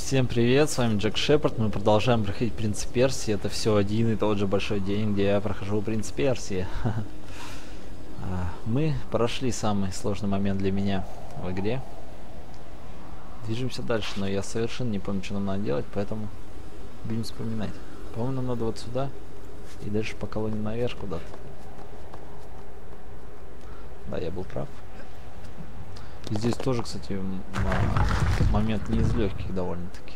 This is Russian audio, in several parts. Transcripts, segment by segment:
Всем привет, с вами Джек Шепард. Мы продолжаем проходить Принц Персии. Это все один и тот же большой день, где я прохожу Принц Персии. Мы прошли самый сложный момент для меня в игре. Движемся дальше, но я совершенно не помню, что нам надо делать, поэтому будем вспоминать. По-моему, нам надо вот сюда и дальше по колонне наверх куда-то. Да, я был прав. И здесь тоже, кстати, момент не из легких довольно-таки.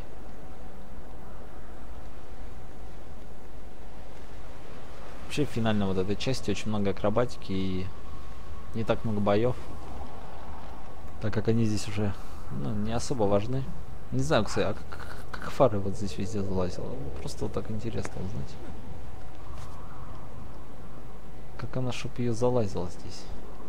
Вообще в финальной вот этой части очень много акробатики и не так много боев. Так как они здесь уже не особо важны. Не знаю, кстати, а как фары вот здесь везде залазила. Просто вот так интересно узнать. Как она, чтоб ее залазила здесь.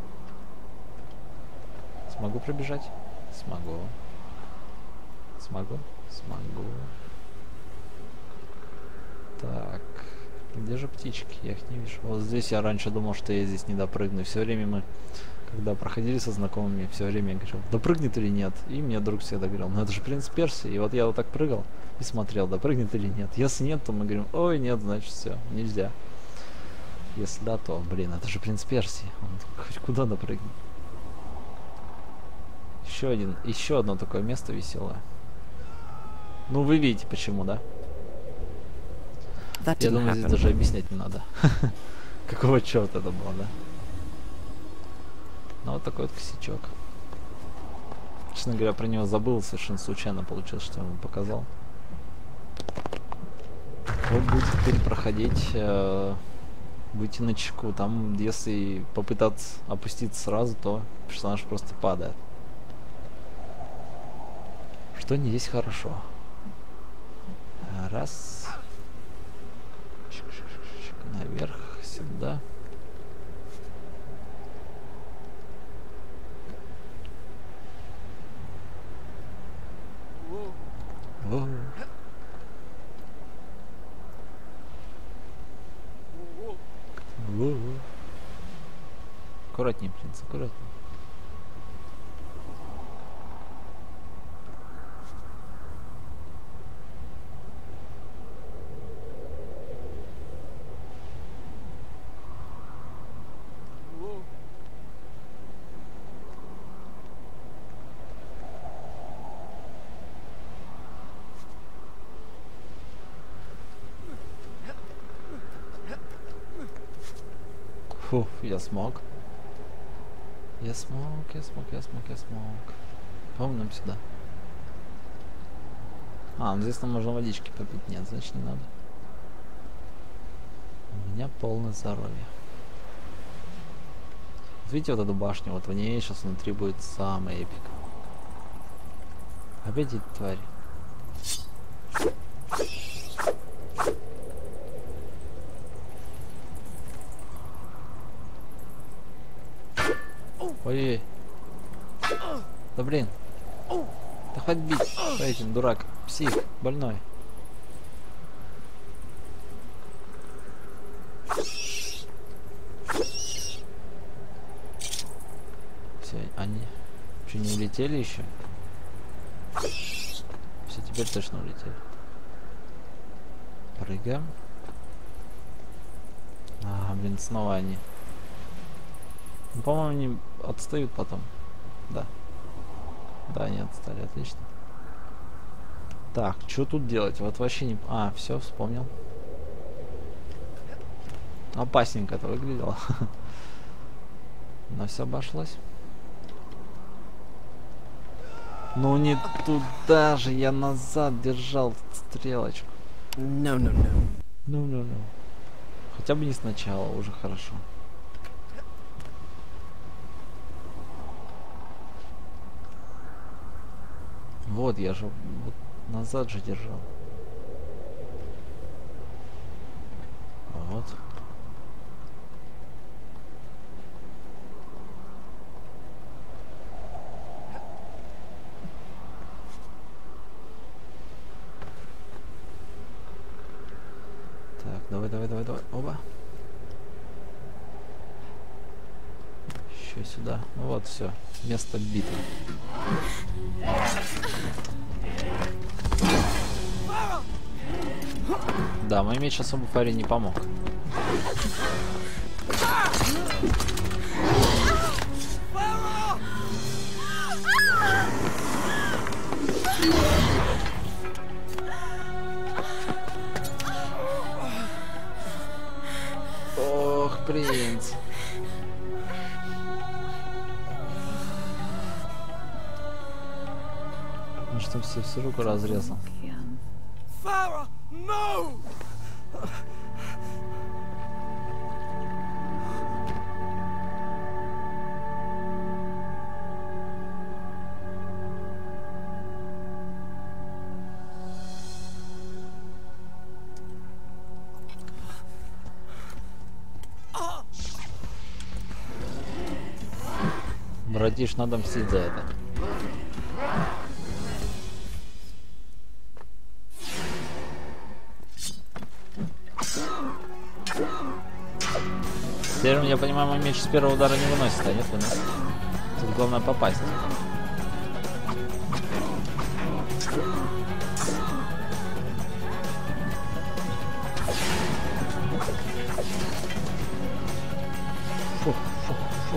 Смогу пробежать? Смогу. Смогу? Смогу. Так. Где же птички? Я их не вижу. Вот здесь я раньше думал, что я здесь не допрыгну. Все время мы, когда проходили со знакомыми, все время я говорил, допрыгнет или нет. И мне друг всегда говорил, ну это же Принц Персии. И вот я вот так прыгал и смотрел, допрыгнет или нет. Если нет, то мы говорим, ой, нет, значит все, нельзя. Если да, то, блин, это же Принц Персии. Он хоть куда допрыгнет. Еще одно такое место веселое. Ну, вы видите, почему, да? Я думаю, здесь даже объяснять не надо. Какого черта это было, да? Ну, вот такой вот косячок. Честно говоря, про него забыл, совершенно случайно получилось, что я ему показал. Вот будет перепроходить, выйти на чеку. Там, если попытаться опуститься сразу, то персонаж просто падает. Что не есть хорошо. Раз. Наверх, сюда. Воу. Воу. Аккуратнее, принц, аккуратнее. Фу, я смог. Я смог. По-моему, нам сюда. Ну здесь нам можно водички попить. Нет, значит не надо. У меня полное здоровье. Видите вот эту башню? Вот в ней сейчас внутри будет самый эпик. Опять эти твари. Ой-ой. Да блин. Да хватит бить. Этим, дурак. Псих. Больной. Все, они что, не улетели еще? Все, теперь точно улетели. Прыгаем. Блин, снова они. Ну, по-моему, они отстают потом. Да. Да, они отстали, отлично. Так, что тут делать? Вот вообще не... все, вспомнил. Опасненько это выглядело. Но все обошлось. Ну не туда же, я назад держал стрелочку. No. Хотя бы не сначала, уже хорошо. Вот, я же вот назад же держал. Вот. Так, давай. Оба. Еще сюда. Ну вот, все. Место битвы. Да, мой меч особо Фаре не помог. Ох, принц. Ну что, всю руку разрезал. Farah, no! Братиш, надо мстить за это. Теперь, я понимаю, мой меч с первого удара не выносит, а нет, выносит. Тут главное попасть. Фух, фух, фух.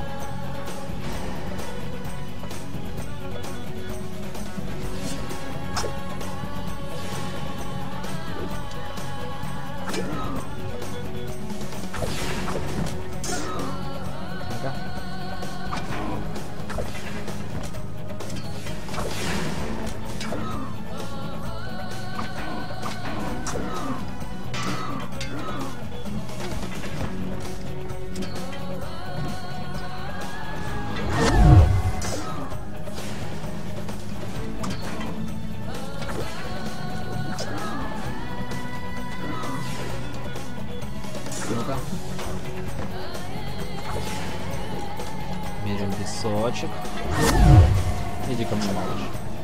Ну-ка. Меряем песочек. Иди ко мне, малыш.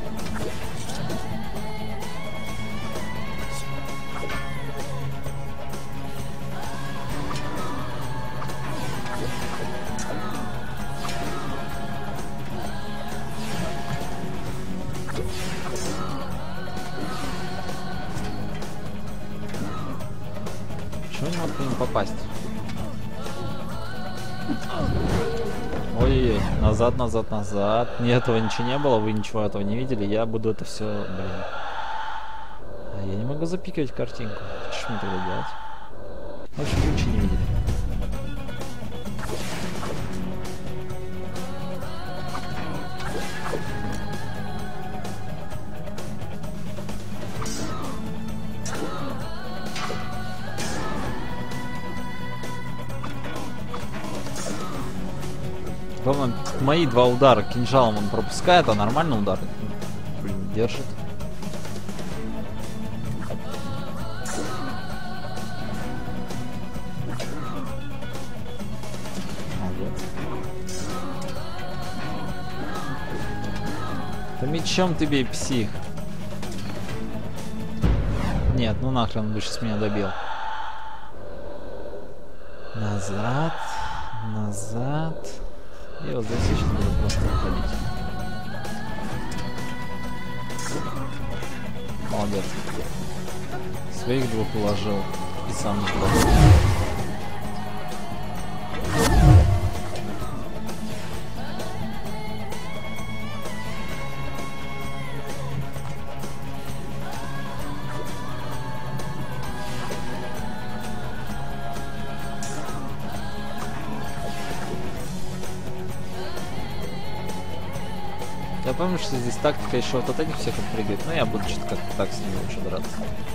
Почему не могу к нему попасть? Ой-ой-ой, назад, назад, назад. Ни этого ничего не было, вы ничего этого не видели. Я буду это все, блин. А я не могу запикивать картинку. Что мне тогда делать? В общем, вы ничего не видели. Главное, мои два удара кинжалом он пропускает, а нормальный удар, блин, держит. Молодец. Да мечом ты бей, псих. Нет, ну нахрен, он бы сейчас меня добил. Назад, назад. И вот здесь я сейчас буду просто уходить. Молодец. Своих двух уложил и сам не пробовал. Я помню, что здесь тактика еще вот от этих всех отпрыгивает, но я буду что-то как-то так с ними лучше драться.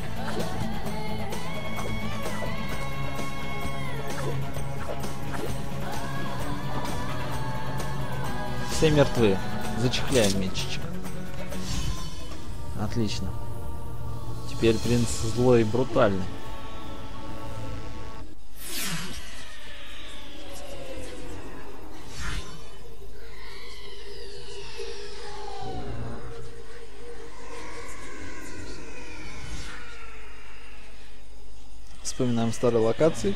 Все мертвы. Зачехляем мечичек. Отлично. Теперь принц злой и брутальный. Вспоминаем старые локации.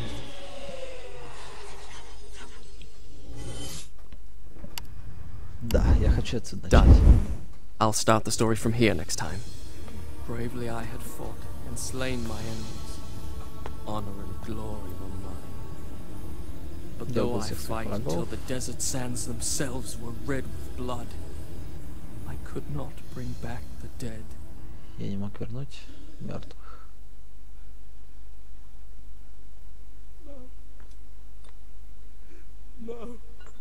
Да, я хочу отсюда начать. Done. I'll start the story from here next time. Bravely I had fought and slain my enemies. honor and glory were mine. But though I fight until the desert sands themselves were red with blood, I could not bring back the dead. Я не мог вернуть мертвых. No.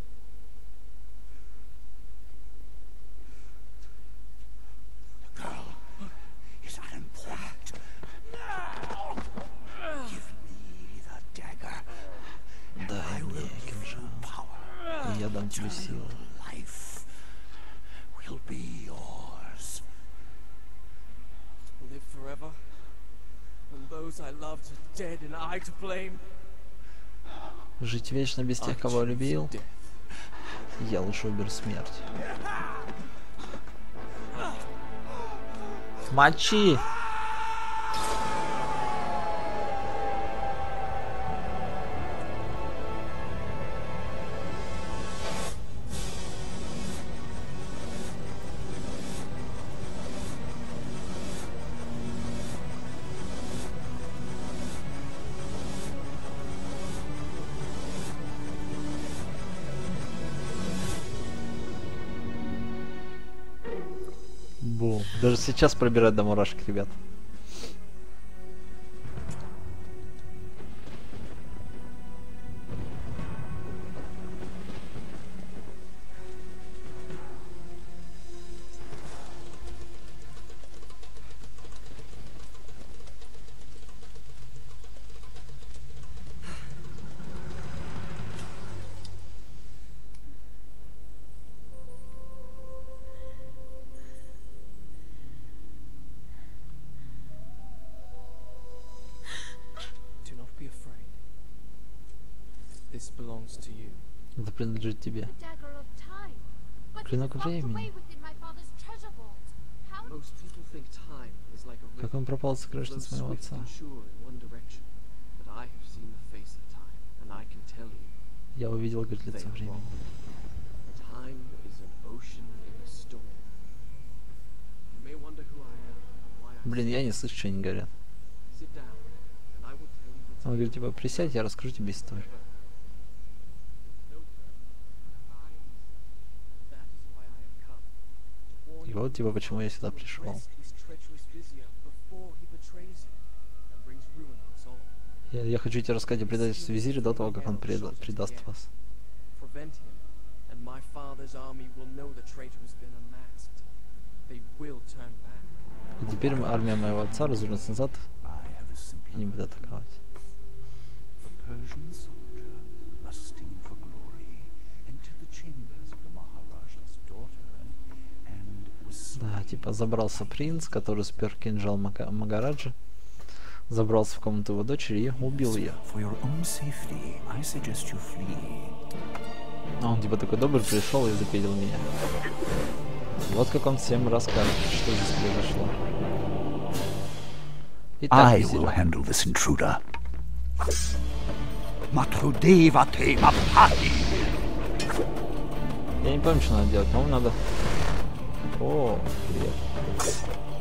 The girl is unimportant. No! Give me the dagger. Дай мне кинжал, и я дам тебе силу. Life will be yours. Live forever, and those I loved are dead, and I to blame. Жить вечно без тех, кого любил. Я лучше выберу смерть. Мочи! Бум. Даже сейчас пробирать до мурашек, ребят. Do not be afraid. This belongs to you. Это принадлежит тебе. Клинок времени. Most people think time is like a river. Как он пропал с сокровищниц Flows моего swift отца. and sure in one direction. But I have seen the face of time, and I can tell you, Я увидел, говорит, they лицо are времени. wrong. Time is an ocean in a storm. You may wonder who I am, why I Блин, я не слышу, что они говорят. sit down, and I will tell you the Он говорит, типа, присядь, я расскажу тебе историю. И вот, типа, почему я сюда пришел. Я хочу тебе рассказать о предательстве визиря до того, как он предаст вас. И теперь армия моего отца развернется назад и не будет атаковать. Persian soldier, lusting for glory, entered the chambers of the Maharaja's daughter and was Да, типа забрался принц, который спер кинжал Магараджа, забрался в комнату его дочери и убил ее. For your own safety, I suggest you flee. А он типа такой добрый пришел и запилил меня. Вот как он всем расскажет, что здесь произошло. Итак, I визирь. will handle this intruder. Matrudeva te mapati. Я не помню, что надо делать, по-моему, надо... О, привет.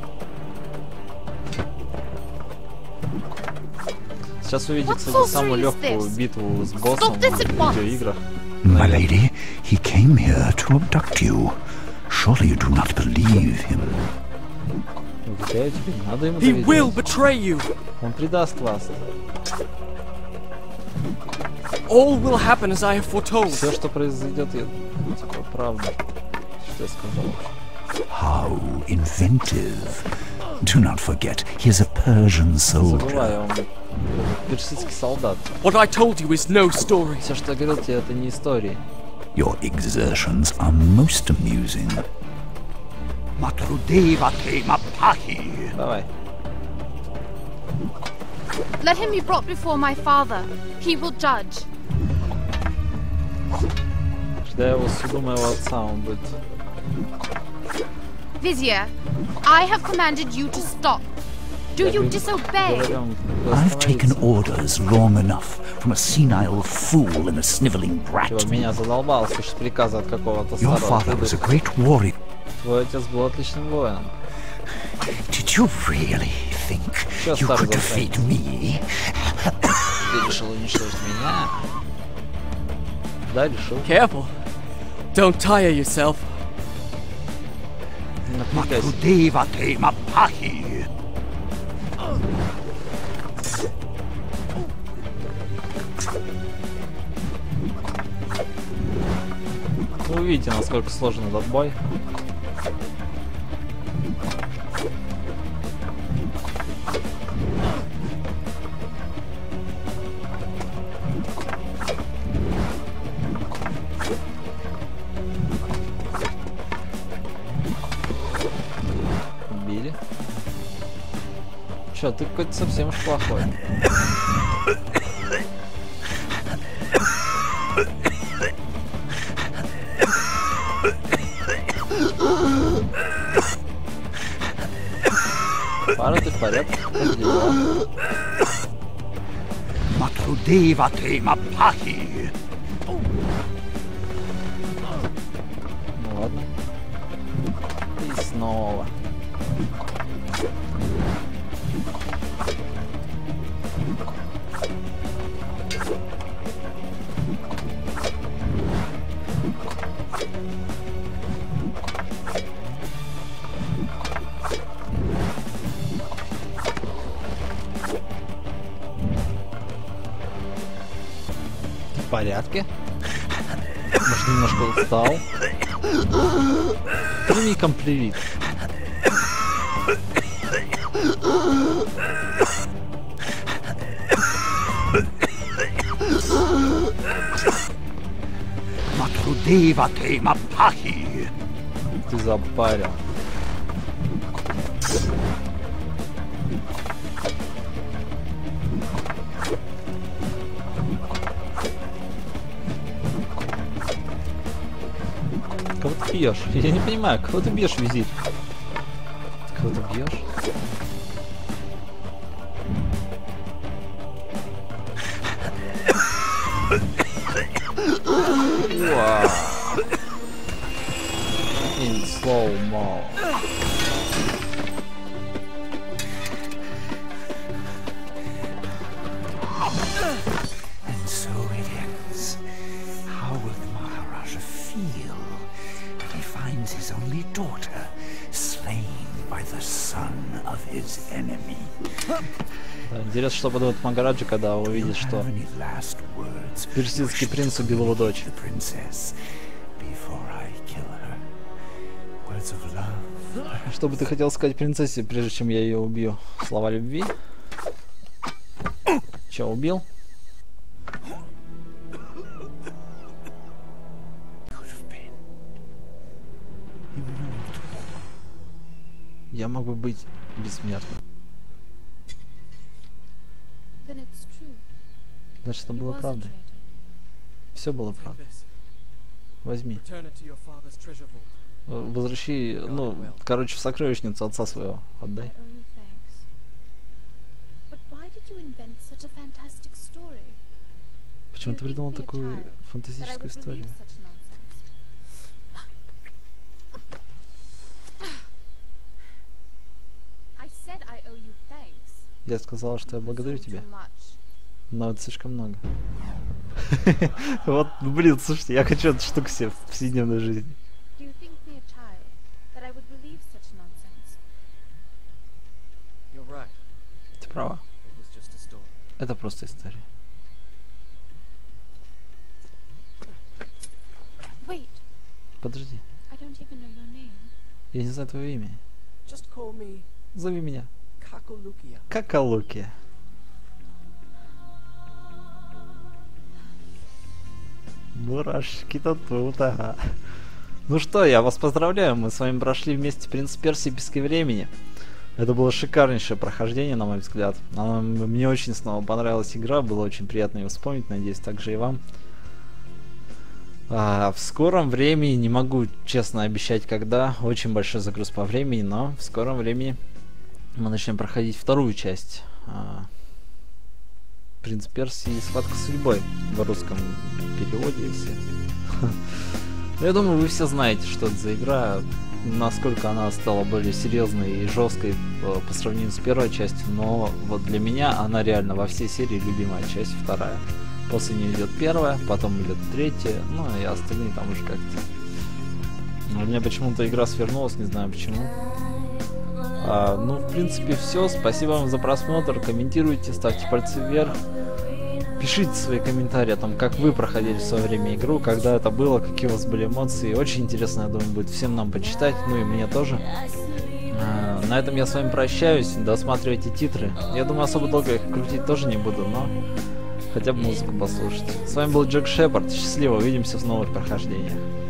Сейчас увидим, кстати, самую легкую битву с боссом в видеоиграх. My lady, he came here to abduct you. Surely you do not believe him. Я тебе не надо ему He will доверять. betray you. Он предаст вас. All will happen as I have foretold. Все, что произойдет, я... типа, правда. Что я сказал. How inventive. Do not forget, he is a Persian soldier. Забывай, он персидский солдат. What I told you is no story. Все, что я говорил тебе, это не истории. Your exertions are most amusing. Matrudeva te mapahi. Давай. Let him be brought before my father. He will judge. Когда я его суду моего отца, он будет... Vizier, I have commanded you to stop. Do you disobey? Говорю, он I've taken остановится. orders long enough from a senile fool and a sniveling brat. Типа, меня задолбал слушать приказы от какого-то Your старого. father was a great warrior. Твой отец был отличным воином. Did you really think Just you started could with defeat me? Ты решил уничтожить меня? Да, решил. Careful. Don't tire yourself. Не напрягайся. Matrudeva te mapahi. Вы увидите, насколько сложен этот бой. Убили. Чё, ты какой-то совсем уж плохой. Пара, ты в порядке? Как дела? Matrudeva te mapahi. Ну ладно. И снова. В порядке? Может, немножко устал? Прими комплимент. Matrudeva te mapahi. Ты запарил. Кого ты бьешь? Я не понимаю, кого ты бьешь, визирь? Кого ты бьешь? Вау. In slow-mo. And so it ends. How will the Maharaja feel when he finds his only daughter slain by the son of his enemy? Да, интересно, что подумает Махараджа, когда увидит, что Any last words персидский принц убил его дочь. the princess before I kill her? Words of love. Что бы ты хотел сказать принцессе, прежде чем я ее убью? Слова любви? Че, убил? Could have been immortal. Я мог бы быть бессмертным. Then it's true. Значит, это He было was a правдой. traitor. Все было правдой. This. Возьми. Return it to your father's treasure vault. Возвращи, ну, короче, в сокровищницу отца своего I отдай. owe you thanks. But why did you invent such a fantastic story? Почему ты придумал такую That I фантастическую would историю? believe such nonsense. I said I owe you thanks. Я сказала, что я благодарю Presume тебя, too much. но это слишком много. Вот, блин, слушайте, я хочу эту штуку себе в повседневной жизни. Do you think me a child that I would believe such nonsense? You're right. Ты права. It was just a story. Это просто история. Wait, Подожди, I don't even know your name. я не знаю твое имя. Just call me Зови меня Kakulukia. Какалуки. Мурашки-то тут, ага. Ну что, я вас поздравляю, мы с вами прошли вместе «Принц Персии. Пески времени». Это было шикарнейшее прохождение, на мой взгляд. Мне очень снова понравилась игра, было очень приятно ее вспомнить, надеюсь, также и вам. В скором времени, не могу честно обещать когда, очень большой загруз по времени, но в скором времени мы начнем проходить вторую часть «Принц Персии. Схватка с судьбой» в русском переводе, если... Я думаю, вы все знаете, что это за игра. насколько она стала более серьезной и жесткой по сравнению с первой частью, но вот для меня она реально во всей серии любимая часть, вторая. После нее идет первая, потом идет третья, ну и остальные там уже как-то. У меня почему-то игра свернулась, не знаю почему. Ну, в принципе, все. Спасибо вам за просмотр. Комментируйте, ставьте пальцы вверх. Пишите свои комментарии о том, как вы проходили в свое время игру, когда это было, какие у вас были эмоции. Очень интересно, я думаю, будет всем нам почитать, ну и мне тоже. На этом я с вами прощаюсь. Досматривайте титры. Я думаю, особо долго их крутить тоже не буду, но хотя бы музыку послушать. С вами был Джек Шепард. Счастливо, увидимся в новых прохождениях.